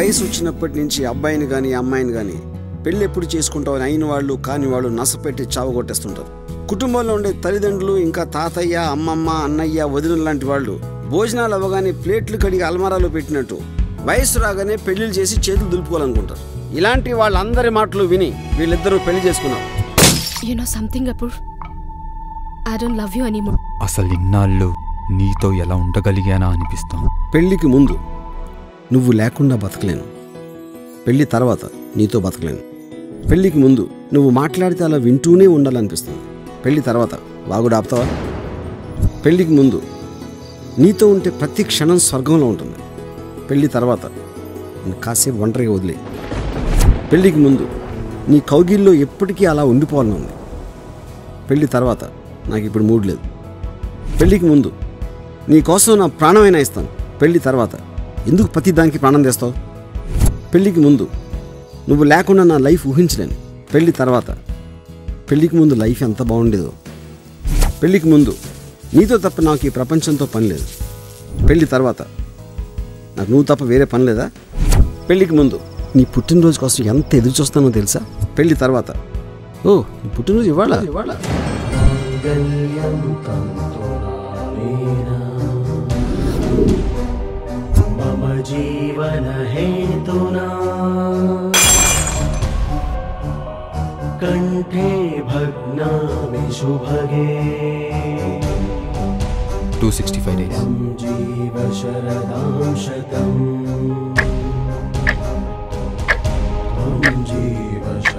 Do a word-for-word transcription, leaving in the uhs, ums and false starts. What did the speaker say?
వయసు వచ్చినప్పటి నుంచి అబ్బాయిని కానీ అమ్మాయిని కానీ పెళ్ళి ఎప్పుడు చేసుకుంటామని అయిన వాళ్ళు కాని వాళ్ళు నసపెట్టి చావగొట్టేస్తుంటారు. కుటుంబంలో ఉండే తల్లిదండ్రులు ఇంకా తాతయ్య అమ్మమ్మ అన్నయ్య వదిన లాంటి వాళ్ళు భోజనాలు అవ్వగానే ప్లేట్లు కడిగి అల్మారాలో పెట్టినట్టు వయసు రాగానే పెళ్లిళ్ళు చేసి చేతులు దులుపుకోవాలనుకుంటారు. ఇలాంటి వాళ్ళందరి మాటలు విని వీళ్ళిద్దరూ పెళ్లి చేసుకున్నారు. You know something, Apur? I don't love you anymore. అసలు ఇన్నాళ్ళు నీతో ఎలా ఉండగలిగానా అనిపిస్తాం. పెళ్లికి ముందు నువ్వు లేకుండా బతకలేను, పెళ్లి తర్వాత నీతో బతకలేను. పెళ్లికి ముందు నువ్వు మాట్లాడితే అలా వింటూనే ఉండాలనిపిస్తుంది, పెళ్లి తర్వాత వాగుడు ఆపుతావా? పెళ్లికి ముందు నీతో ఉంటే ప్రతి క్షణం స్వర్గంలో ఉంటుంది, పెళ్లి తర్వాత కాసేపు ఒంటరిగా వదిలే. పెళ్లికి ముందు నీ కౌగిల్లో ఎప్పటికీ అలా ఉండిపోవాలని ఉంది, పెళ్లి తర్వాత నాకు ఇప్పుడు మూడ్ లేదు. పెళ్లికి ముందు నీ కోసం నా ప్రాణమైనా ఇస్తాను, పెళ్లి తర్వాత ఎందుకు ప్రతి దానికి ప్రాణం తెస్తావు? పెళ్లికి ముందు నువ్వు లేకుండా నా లైఫ్ ఊహించలేను, పెళ్లి తర్వాత పెళ్లికి ముందు లైఫ్ ఎంత బాగుండేదో. పెళ్లికి ముందు నీతో తప్ప నాకు ఈ ప్రపంచంతో పని లేదు, పెళ్లి తర్వాత నాకు నువ్వు తప్ప వేరే పని లేదా? పెళ్లికి ముందు నీ పుట్టినరోజు కోసం ఎంత ఎదురు చూస్తానో తెలుసా? పెళ్లి తర్వాత ఓ నీ పుట్టినరోజు ఇవాళ ఇవాళ జీవన హేతునా కంఠే భగ్నామి శుభగే టూ సిక్స్టీ ఫైవ్ డేస్ జీవ శరదాం శతం జీవ